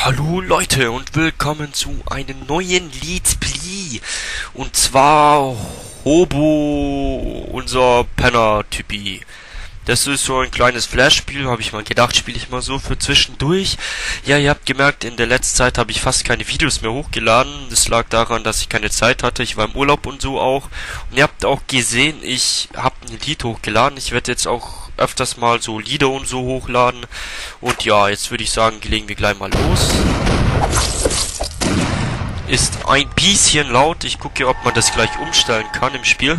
Hallo Leute und willkommen zu einem neuen Let's Play. Und zwar Hobo, unser Penner-Typi. Das ist so ein kleines Flash-Spiel, habe ich mal gedacht, spiele ich mal so für zwischendurch. Ja, ihr habt gemerkt, in der letzten Zeit habe ich fast keine Videos mehr hochgeladen. Das lag daran, dass ich keine Zeit hatte. Ich war im Urlaub und so auch. Und ihr habt auch gesehen, ich habe ein Lied hochgeladen. Ich werde jetzt auch öfters mal so Lieder und so hochladen. Und ja, jetzt würde ich sagen, legen wir gleich mal los. Ist ein bisschen laut. Ich gucke, ob man das gleich umstellen kann im Spiel.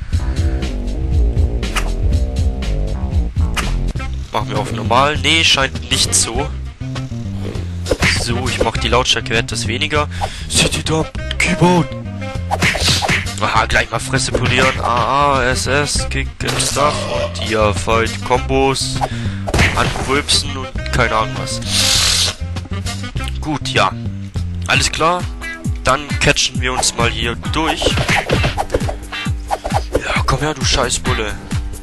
Machen wir auf normal. Nee, scheint nicht so. So, ich mache die Lautstärke etwas weniger. Set it up, Keyboard. Aha, gleich mal Fresse polieren. SS, Kick and Stuff. Und hier Fight, Kombos, Anrülpsen und keine Ahnung was. Gut, ja. Alles klar. Dann catchen wir uns mal hier durch. Ja, komm her, du Scheißbulle.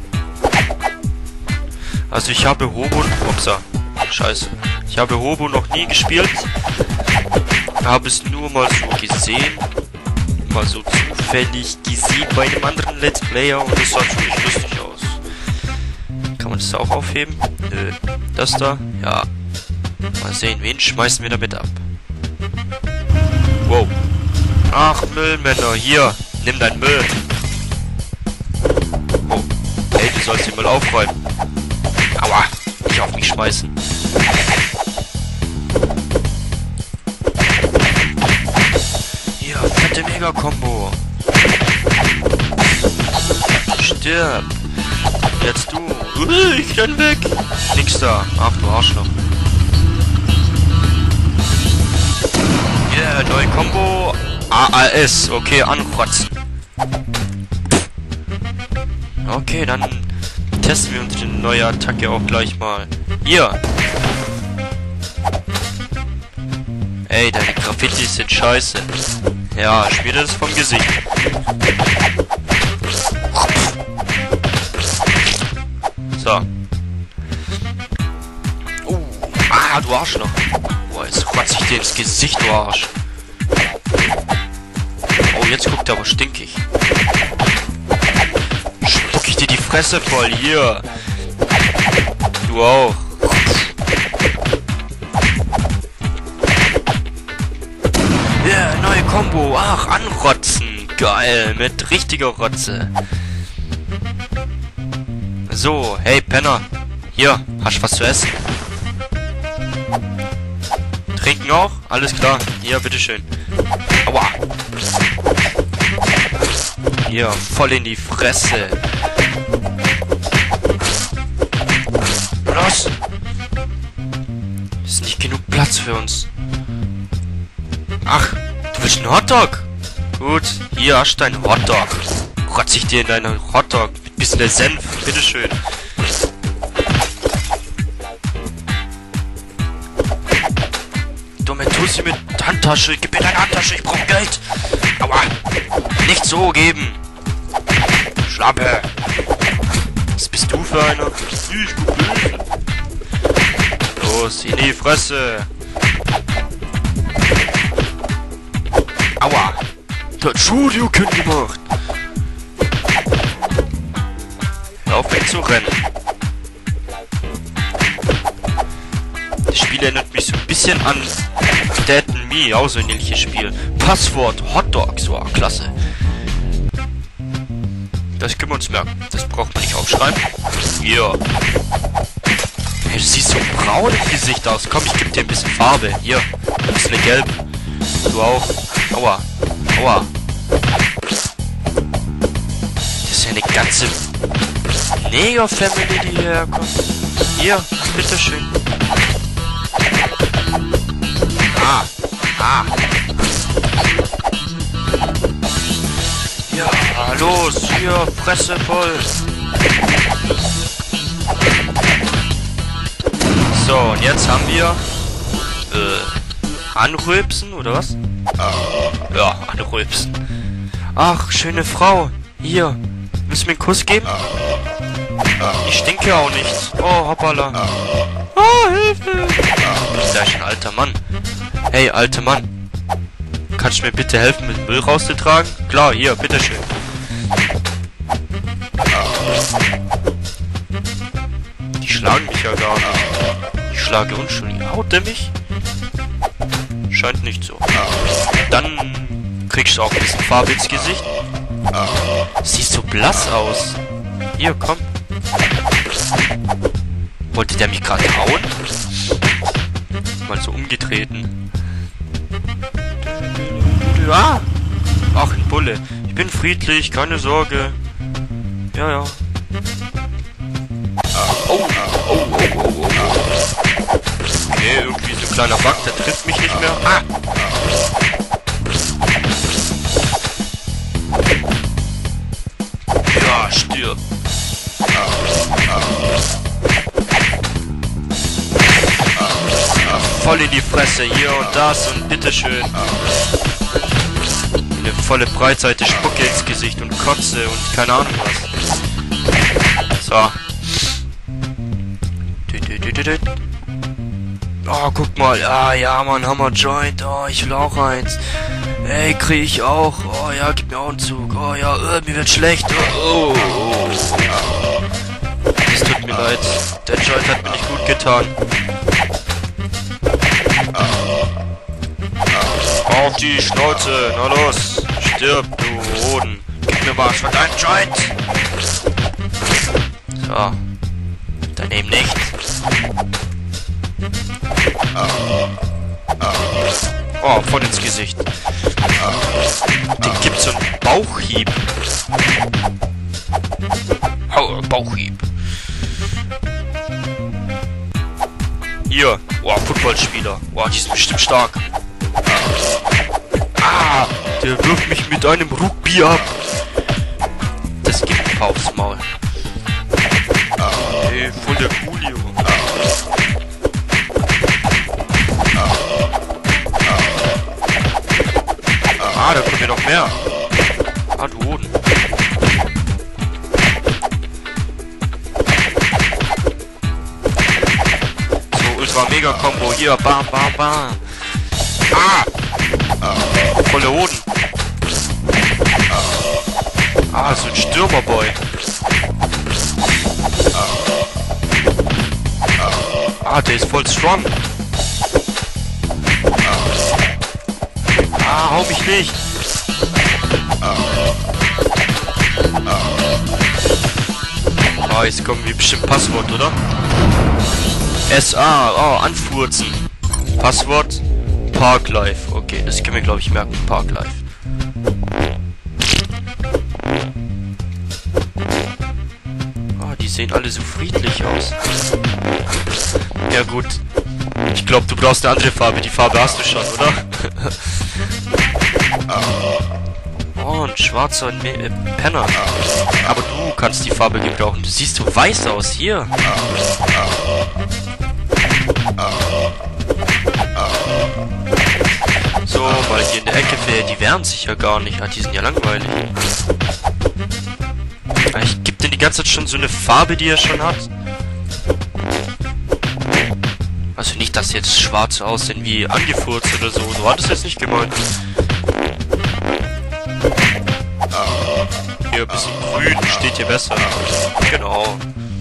Also ich habe Hobo... Upsa. Scheiße. Ich habe Hobo noch nie gespielt. Habe es nur mal so gesehen. Mal so zufällig gesehen bei einem anderen Let's Player. Und es sah ziemlich lustig aus. Kann man das auch aufheben? Nö. Das da? Ja. Mal sehen, wen schmeißen wir damit ab? Wow. Ach, Müllmänner. Hier. Nimm deinen Müll. Oh. Hey, du sollst ihn mal aufräumen. Aua, nicht auf mich schmeißen. Hier, fette Mega-Kombo. Stirb. Jetzt du. Ich renn weg. Nix da. Ach, du Arschloch. Yeah, neue Kombo. AAS. Okay, anrotzen. Okay, dann testen wir unsere neue Attacke auch gleich mal. Hier! Ey, deine Graffitis sind scheiße. Ja, schmier das vom Gesicht. So. Du Arschloch. Boah, jetzt rotz ich dir ins Gesicht, du Arsch. Oh, jetzt guckt er aber stinkig. Spuck ich dir die Fresse voll, hier. Du auch. Ja, neue Kombo. Ach, anrotzen. Geil, mit richtiger Rotze. So, hey Penner. Hier, hast du was zu essen? Trinken auch? Alles klar. Hier, bitteschön. Aua. Hier, voll in die Fresse. Los! Ist nicht genug Platz für uns. Ach, du willst einen Hotdog? Gut, hier hast du deinen Hotdog. Rotz ich dir in deinen Hotdog mit bisschen Senf. Bitteschön. Dumme Tussi mit Handtasche. Gib mir deine Handtasche, ich brauch Geld. Aua. Nicht so geben. Schlappe. Was bist du für einer? Ich guck böse. Los, in die Fresse. Aua. Das Shoryuken gemacht. Hör auf, weg zu rennen. Das Spiel erinnert mich so ein bisschen an Dead and Me, auch so ein ähnliches Spiel. Passwort Hotdogs, wow, klasse. Das können wir uns merken. Das braucht man nicht aufschreiben. Hier. Hey, du siehst so braun im Gesicht aus. Komm, ich gebe dir ein bisschen Farbe. Hier. Ein bisschen gelb. Du auch. Aua. Aua. Das ist ja eine ganze Neger-Family, die hierher kommt. Hier. Bitteschön. Ja, los, hier, Fresse voll. So, und jetzt haben wir Anrülpsen, oder was? Ja, Anrülpsen. Ach, schöne Frau. Hier, willst du mir einen Kuss geben? Ich stinke auch nicht. Oh, hoppala. Oh, Hilfe. Ist ja ein alter Mann. Hey, alter Mann. Kannst du mir bitte helfen, mit Müll rauszutragen? Klar, hier, bitteschön. Die schlagen mich ja gar nicht. Ich schlage unschuldig. Haut der mich? Scheint nicht so. Dann kriegst du auch ein bisschen Farbe ins Gesicht. Siehst so blass aus. Hier, komm. Wollte der mich gerade hauen? Mal so umgetreten. Ja. Ach, ein Bulle. Ich bin friedlich, keine Sorge. Ja, ja. Oh, oh, oh, oh, oh. Okay, irgendwie so ein kleiner Bug, der trifft mich nicht mehr. Ah! Ja, stirb. Voll in die Fresse, hier und das und bitteschön. Eine volle Breitseite Spucke ins Gesicht und Kotze und keine Ahnung was. So. Oh, guck mal. Ah, ja, Mann, Hammer Joint. Oh, ich will auch eins. Ey, krieg ich auch. Oh, ja, gib mir auch einen Zug. Oh, ja, mir wird schlecht. Oh, oh. Es tut mir leid. Der Joint hat mir nicht gut getan. Auf die Schnauze. Na los. Stirb, du Hoden. Gib mir mal schon einen Joint. So. Daneben nicht. Oh, voll ins Gesicht. Den gibt's so einen Bauchhieb. Oh, Bauchhieb. Hier. Oh, Footballspieler. Oh, die sind bestimmt stark. Ah, der wirft mich mit einem Rugby ab. Das gibt ein paar aufs Maul. Ey, voll der Coolio. Ah, da kommen wir noch mehr. Ah, du Hoden. So, Ultra-Mega-Kombo. Hier, bam, bam, bam. Ah! Volle Hoden. Ah, so ein Stürmerboy. Ah, der ist voll strong. Ah, hau mich nicht. Ah, jetzt kommen wir bestimmt Passwort, oder? SA, oh, anfurzen. Passwort, Parklife. Okay, das können wir, glaube ich, merken. Parklife. Ah, die sehen alle so friedlich aus. Ja gut. Ich glaube, du brauchst eine andere Farbe. Die Farbe hast du schon, oder? Oh, ein schwarzer Penner. Aber du kannst die Farbe gebrauchen. Du siehst so weiß aus. Hier. So, mal hier in der Ecke. Die wehren sich ja gar nicht. Die sind ja langweilig. Ich gebe denen die ganze Zeit schon so eine Farbe, die er schon hat. Also nicht, dass jetzt schwarze aussehen wie angefurzt oder so. So hat es jetzt nicht gemeint. Hier ein bisschen grün steht hier besser. Genau.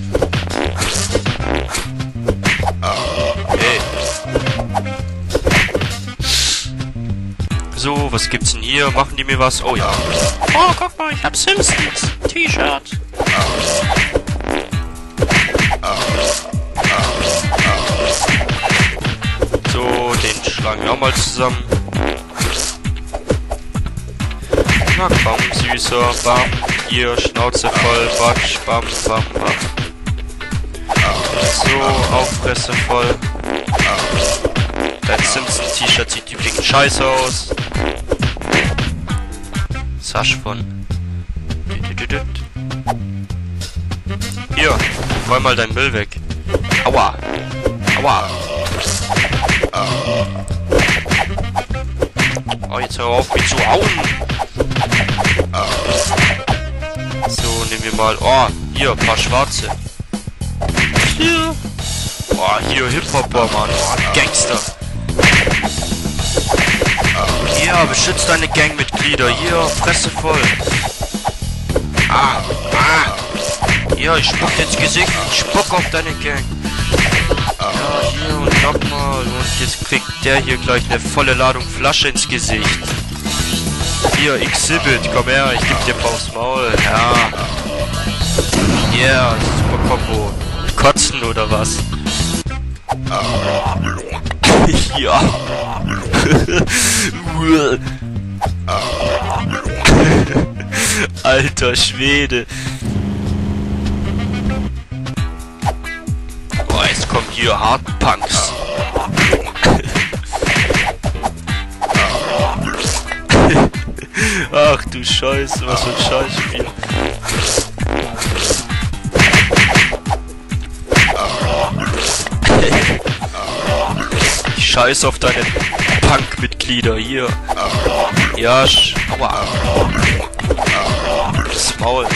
Hey. So, was gibt's denn hier? Machen die mir was? Oh ja. Oh, guck mal, ich hab Simpsons T-Shirt. So, den schlagen wir auch mal zusammen. Na komm, süßer, bam, hier, Schnauze voll, batsch, bam, bam, bam. So, Auffresse voll. Dein Simpsons-T-Shirt sieht übrigens scheiße aus. Sasch von. Hier, räum mal deinen Müll weg. Aua. Aua. Oh, jetzt hör auf mich zu hauen. So, nehmen wir mal. Oh, Hier, ein paar Schwarze. Hier. Boah, hier Hip-Hopper, Mann. Oh, Gangster. Ja, beschützt deine Gangmitglieder. Hier, Fresse voll. Ja, ich spuck ins Gesicht. Ich spuck auf deine Gang. Ja, hier und nochmal. Und jetzt kriegt der hier gleich eine volle Ladung Flasche ins Gesicht. Hier, Exhibit, komm her, ich geb dir ein paar aufs Maul. Ja. Yeah, super Kombo. Kotzen oder was? Ja. Alter Schwede. Oh, jetzt kommen hier Hardpunks. Ach du Scheiße, was für ein Scheißspiel. Ich scheiß auf deine Punk-Mitglieder hier. Ja, aua. Das Maul.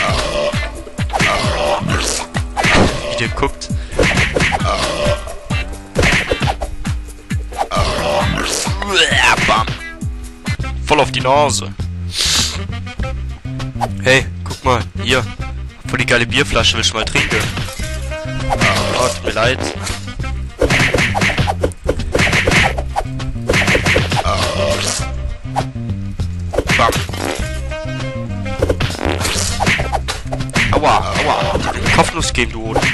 Wie der guckt. Bam. Voll auf die Nase. Hey, guck mal, hier. Voll die geile Bierflasche, willst du mal trinken? Oh, tut mir leid. Bam. Aua, aua. Den Kopfnuss geben, du Hoden.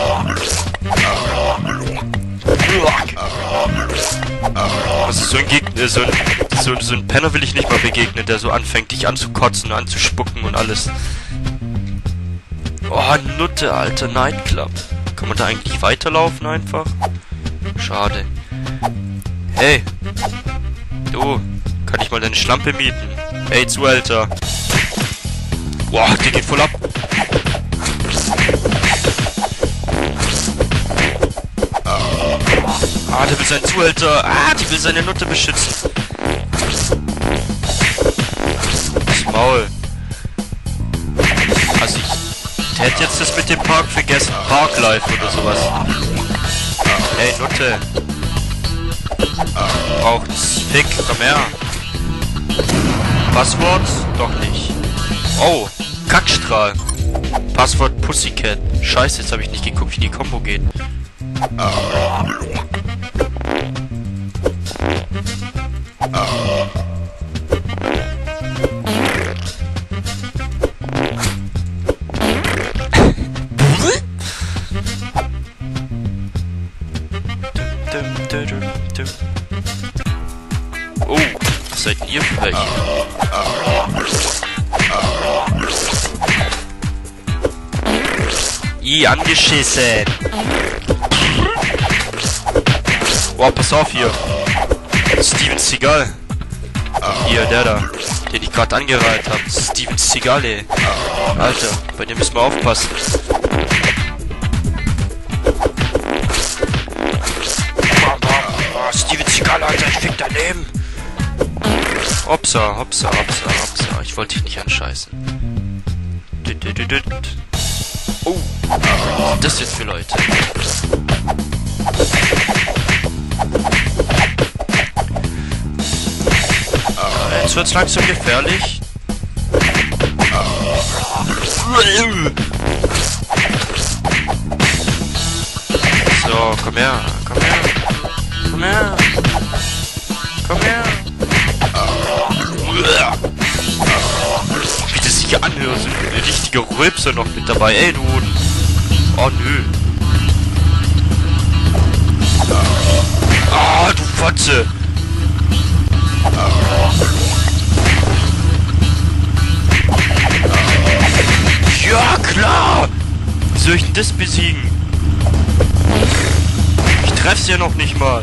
Also so ein Gegner, so ein Penner will ich nicht mal begegnen, der so anfängt, dich anzukotzen, anzuspucken und alles. Oh, Nutte, alter Nightclub. Kann man da eigentlich weiterlaufen einfach? Schade. Hey. Du, kann ich mal deine Schlampe mieten? Hey, Zuhälter. Boah, der geht voll ab. Der will seinen Zuhälter. Die will seine Nutte beschützen. Das Maul. Also ich hätte jetzt das mit dem Park vergessen. Parklife oder sowas. Hey, Nutte. Braucht's Fick, komm her. Passwort? Doch nicht. Oh, Kackstrahl. Passwort Pussycat. Scheiße, jetzt habe ich nicht geguckt, wie die Kombo geht. Oh, was seid ihr für welche? Angeschissen! Wow, pass auf hier! Steven Seagal! Hier, der da, den ich gerade angereiht habe. Steven Seagal, ey. Alter, bei dem müssen wir aufpassen. Steven Seagal, Alter, ich fick daneben! Hopsa, hopsa, hopsa, hopsa. Ich wollte dich nicht anscheißen. Oh, das sind für Leute. Jetzt wird's langsam gefährlich. So, komm her, komm her. Komm her. Komm her. Wie das sich anhört, sind richtige Rülpser noch mit dabei. Ey, du Hoden. Oh, nö. Ah, du Fotze. Ja, klar. Wie soll ich denn das besiegen? Ich treff's ja noch nicht mal.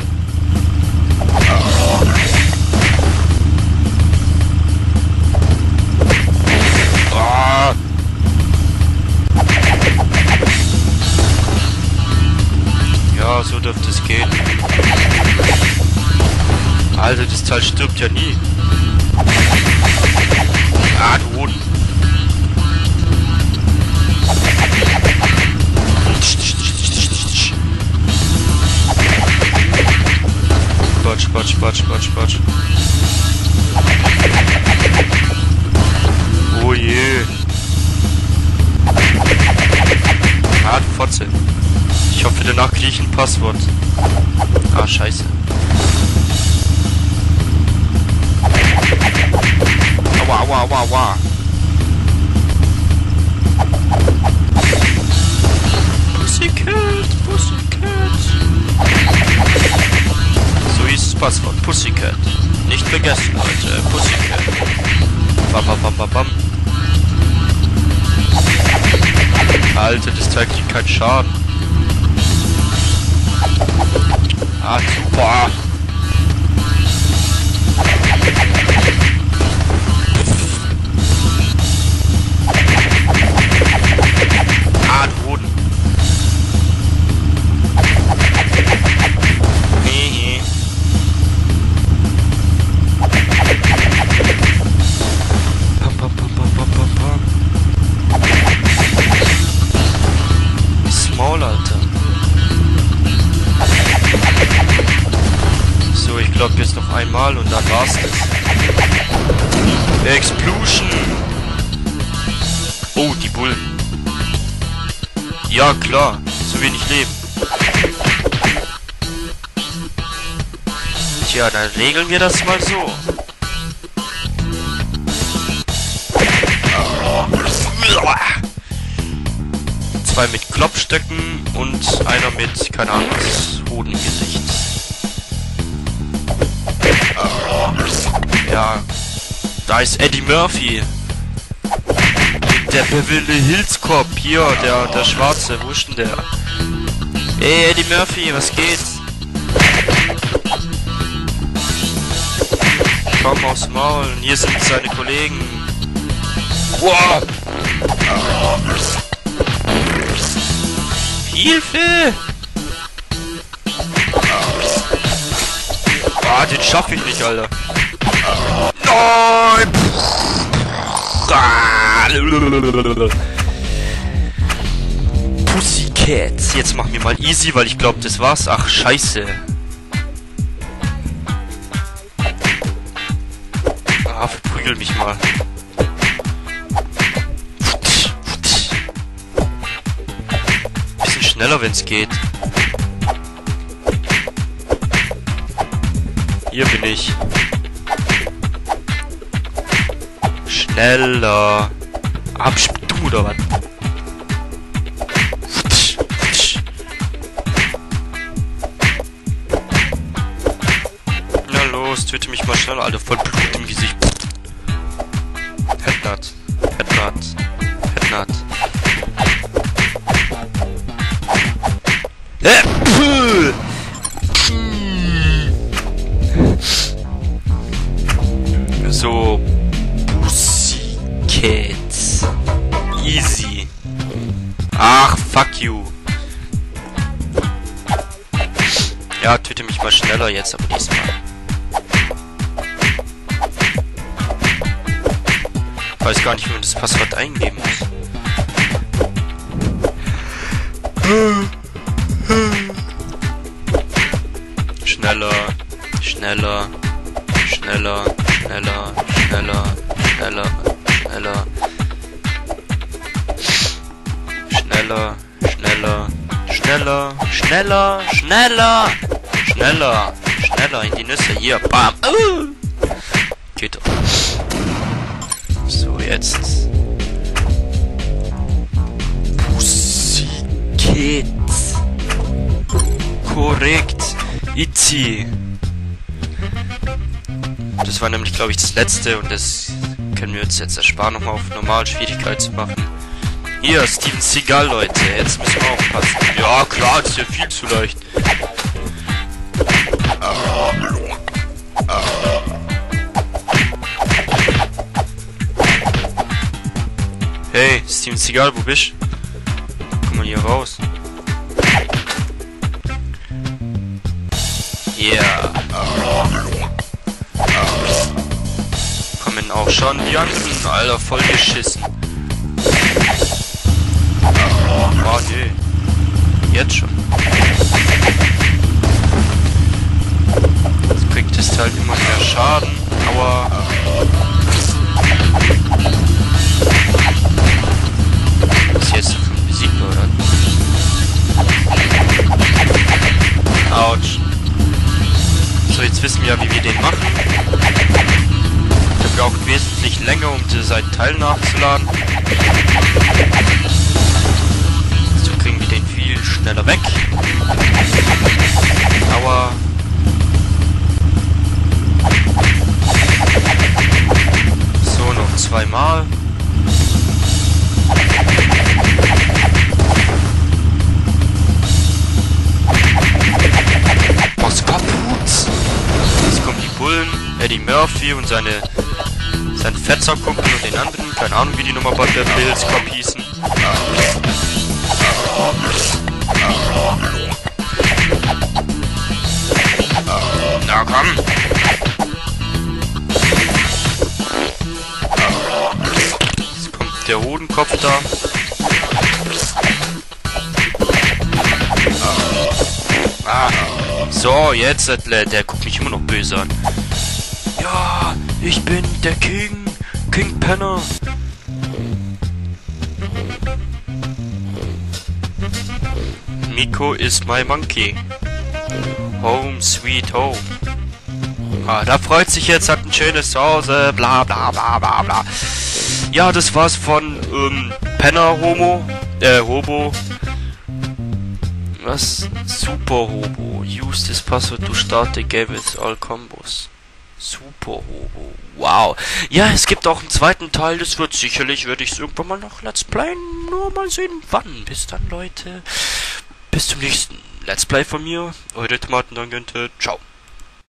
Ah. Ja, so dürfte es gehen. Alter, das Teil stirbt ja nie. Ah, du Hoden. Quatsch. Oh je. Ah, du Fotze. Ich hoffe, danach kriege ich ein Passwort. Ah, scheiße. Aua. Pussycat. So hieß das Passwort. Pussycat. Nicht vergessen, Leute. Pussycat. Bam. Alter, das Teil kriegt keinen Schaden. Ah, super. Ah, du Hoden. Nee. Pam. Small, Alter. So, ich glaube jetzt noch einmal und dann war's das. Explosion! Oh, die Bullen. Ja, klar. Zu wenig Leben. Tja, dann regeln wir das mal so. Zwei mit Klopfstöcken und einer mit, keine Ahnung, Hoden im Gesicht. Ja, da ist Eddie Murphy. Der Beverly Hills Cop. Hier, der Schwarze. Wo ist denn der? Ey, Eddie Murphy, was geht? Komm aufs Maul. Hier sind seine Kollegen. Wow. Hilfe! Ah, den schaff ich nicht, Alter. Nein! Pussycat. Jetzt machen wir mal easy, weil ich glaube, das war's. Ach, scheiße. Ah, verprügel mich mal. Bisschen schneller, wenn's geht. Hier bin ich. Schneller. Abspiel du oder was? Na los, töte mich mal schneller, Alter. Voll Blut im Gesicht. Headnut. So. Pussycat. Easy. Ach, fuck you. Ja, töte mich mal schneller jetzt, aber diesmal. Weiß gar nicht, wie man das Passwort eingeben muss. Schneller. Schneller in die Nüsse. Hier, bam. Geht doch. So, jetzt. Pussycat. Korrekt. Itzy. Das war nämlich, glaube ich, das letzte und das können wir uns jetzt ersparen, nochmal auf normale Schwierigkeit zu machen. Hier, Steven Seagal, Leute. Jetzt müssen wir aufpassen. Ja, klar, das ist ja viel zu leicht. Hey, Steven Seagal, wo bist du? Komm mal hier raus. Yeah. Kommen auch schon die anderen, Alter, voll geschissen. Oh nee. Jetzt schon. kriegst halt immer mehr Schaden, aber ist jetzt schon besiegt, oder? Autsch. So, jetzt wissen wir ja, wie wir den machen. Der braucht wesentlich länger, um sein Teil nachzuladen. So kriegen wir den viel schneller weg. Aua. So, noch zweimal. Was kaputt? Jetzt kommen die Bullen, Eddie Murphy und sein Fetzerkumpel und den anderen. Keine Ahnung, wie die nochmal bei der Hills Cop hießen. Na komm! Jetzt kommt der Hodenkopf da. So, jetzt, der guckt mich immer noch böse an. Ja, ich bin der King Penner. Miko is my monkey. Home sweet home. Ah, da freut sich jetzt, hat ein schönes Zuhause, bla bla bla bla bla. Ja, das war's von Penner Hobo. Was? Super Hobo. Use this password to start the game with all combos. Super Hobo. Wow. Ja, es gibt auch einen zweiten Teil. Das wird sicherlich, werde ich es irgendwann mal noch Let's Playen. Nur mal sehen, wann. Bis dann, Leute. Bis zum nächsten Let's Play von mir. Eure Tomatentangente. Ciao.